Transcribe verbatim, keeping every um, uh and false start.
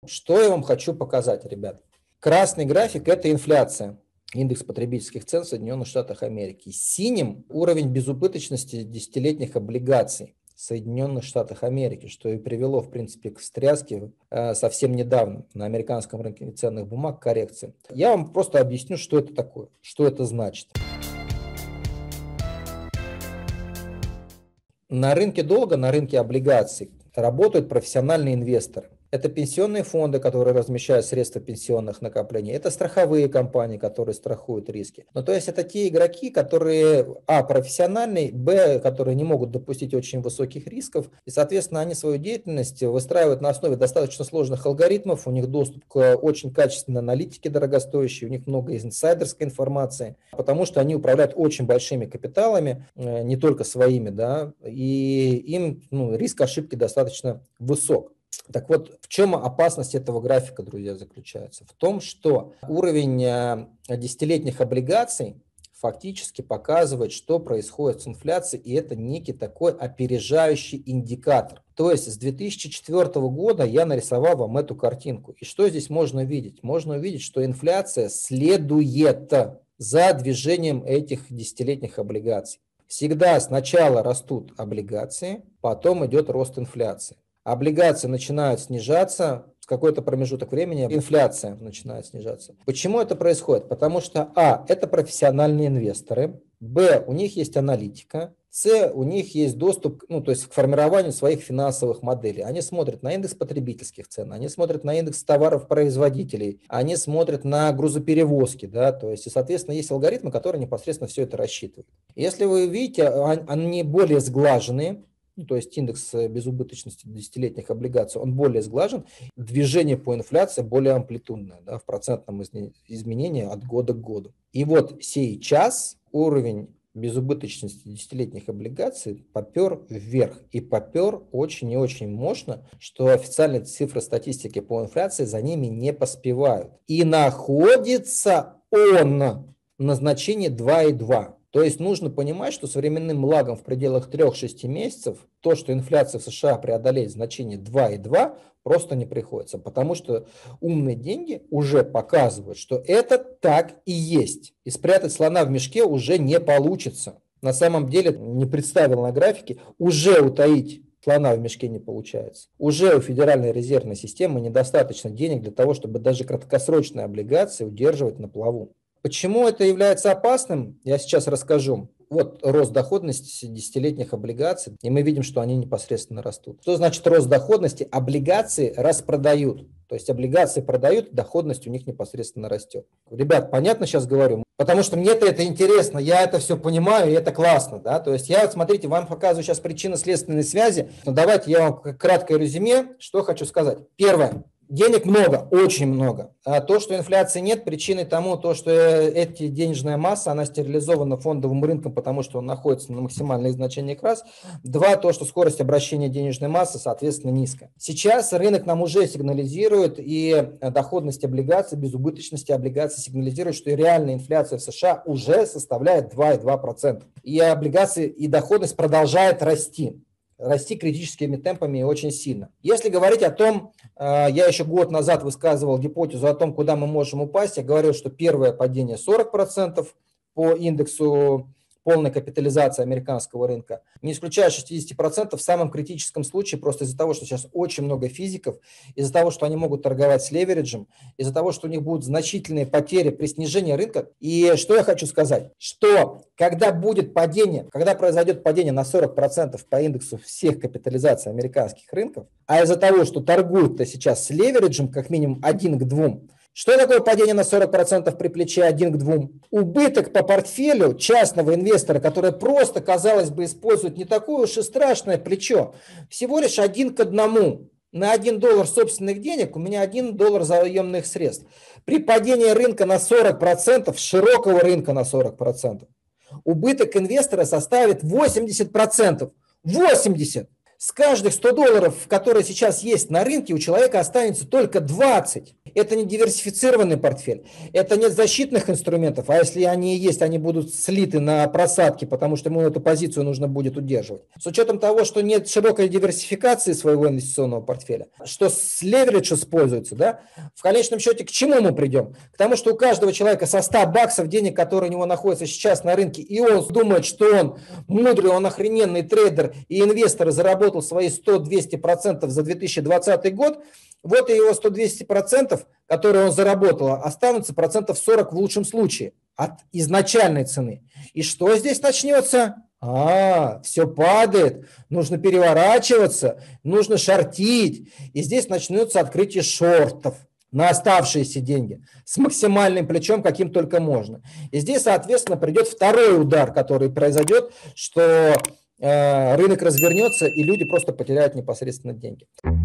Что я вам хочу показать, ребят? Красный график – это инфляция. Индекс потребительских цен в Соединенных Штатах Америки. Синим уровень безубыточности десятилетних облигаций в Соединенных Штатах Америки, что и привело, в принципе, к встряске э, совсем недавно на американском рынке ценных бумаг коррекции. Я вам просто объясню, что это такое, что это значит. На рынке долга, на рынке облигаций работают профессиональные инвесторы. Это пенсионные фонды, которые размещают средства пенсионных накоплений. Это страховые компании, которые страхуют риски. Ну, то есть это те игроки, которые, а, профессиональные, б, которые не могут допустить очень высоких рисков. И, соответственно, они свою деятельность выстраивают на основе достаточно сложных алгоритмов. У них доступ к очень качественной аналитике дорогостоящей, у них много инсайдерской информации, потому что они управляют очень большими капиталами, не только своими, да, и им ну, риск ошибки достаточно высок. Так вот, в чем опасность этого графика, друзья, заключается? В том, что уровень десятилетних облигаций фактически показывает, что происходит с инфляцией, и это некий такой опережающий индикатор. То есть с две тысячи четвёртого года я нарисовал вам эту картинку. И что здесь можно увидеть? Можно увидеть, что инфляция следует за движением этих десятилетних облигаций. Всегда сначала растут облигации, потом идет рост инфляции. Облигации начинают снижаться, с какой-то промежуток времени инфляция начинает снижаться. Почему это происходит? Потому что, а, это профессиональные инвесторы, б, у них есть аналитика, с, у них есть доступ, ну, то есть к формированию своих финансовых моделей. Они смотрят на индекс потребительских цен, они смотрят на индекс товаров-производителей, они смотрят на грузоперевозки, да, то есть, и, соответственно, есть алгоритмы, которые непосредственно все это рассчитывают. Если вы видите, они более сглаженные, то есть индекс безубыточности десятилетних облигаций, он более сглажен, движение по инфляции более амплитудное, да, в процентном изменении от года к году. И вот сейчас уровень безубыточности десятилетних облигаций попер вверх, и попер очень и очень мощно, что официальные цифры статистики по инфляции за ними не поспевают. И находится он на значении два и два. То есть нужно понимать, что с временным лагом в пределах трёх-шести месяцев то, что инфляция в США преодолеет значение два и два, просто не приходится, потому что умные деньги уже показывают, что это так и есть. И спрятать слона в мешке уже не получится. На самом деле, не представил на графике, уже утаить слона в мешке не получается. Уже у Федеральной резервной системы недостаточно денег для того, чтобы даже краткосрочные облигации удерживать на плаву. Почему это является опасным, я сейчас расскажу. Вот рост доходности десятилетних облигаций, и мы видим, что они непосредственно растут. Что значит рост доходности? Облигации распродают. То есть облигации продают, доходность у них непосредственно растет. Ребят, понятно сейчас говорю? Потому что мне-то это интересно, я это все понимаю, и это классно. Да? То есть я, вот смотрите, вам показываю сейчас причинно-следственные связи. Но давайте я вам краткое резюме, что хочу сказать. Первое. Денег много, очень много. А то, что инфляции нет, причиной тому, то, что эти денежная масса, она стерилизована фондовым рынком, потому что он находится на максимальных значениях раз. Два, то, что скорость обращения денежной массы, соответственно, низкая. Сейчас рынок нам уже сигнализирует, и доходность облигаций, безубыточность облигаций сигнализирует, что и реальная инфляция в США уже составляет два и два процента. И облигации, и доходность продолжает расти. расти критическими темпами очень сильно. Если говорить о том, я еще год назад высказывал гипотезу о том, куда мы можем упасть, я говорил, что первое падение сорок процентов по индексу полной капитализации американского рынка, не исключая шестьдесят процентов в самом критическом случае, просто из-за того, что сейчас очень много физиков, из-за того, что они могут торговать с левериджем, из-за того, что у них будут значительные потери при снижении рынка. И что я хочу сказать, что когда будет падение, когда произойдет падение на сорок процентов по индексу всех капитализаций американских рынков, а из-за того, что торгуют-то сейчас с левериджем как минимум один к двум, что такое падение на сорок процентов при плече один к двум? Убыток по портфелю частного инвестора, который просто, казалось бы, использует не такое уж и страшное плечо, всего лишь один к одному. На один доллар собственных денег у меня один доллар заемных средств. При падении рынка на сорок процентов, широкого рынка на сорок процентов, убыток инвестора составит восемьдесят процентов. восемьдесят! С каждых ста долларов, которые сейчас есть на рынке, у человека останется только двадцать. это не диверсифицированный портфель, это нет защитных инструментов, а если они и есть, они будут слиты на просадки, потому что ему эту позицию нужно будет удерживать. С учетом того, что нет широкой диверсификации своего инвестиционного портфеля, что с леверидж используется, да, в конечном счете к чему мы придем? К тому, что у каждого человека со ста баксов денег, которые у него находятся сейчас на рынке, и он думает, что он мудрый, он охрененный трейдер и инвестор, и заработал свои сто-двести процентов за две тысячи двадцатый год, вот и его сто-двести процентов, которые он заработал, останутся процентов сорок в лучшем случае от изначальной цены. И что здесь начнется? А, все падает, нужно переворачиваться, нужно шортить. И здесь начнется открытие шортов на оставшиеся деньги с максимальным плечом, каким только можно. И здесь, соответственно, придет второй удар, который произойдет, что э, рынок развернется, и люди просто потеряют непосредственно деньги.